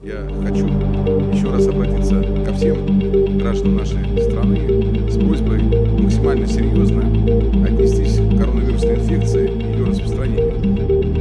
Я хочу еще раз обратиться ко всем гражданам нашей страны с просьбой максимально серьезно отнестись к коронавирусной инфекции и ее распространению.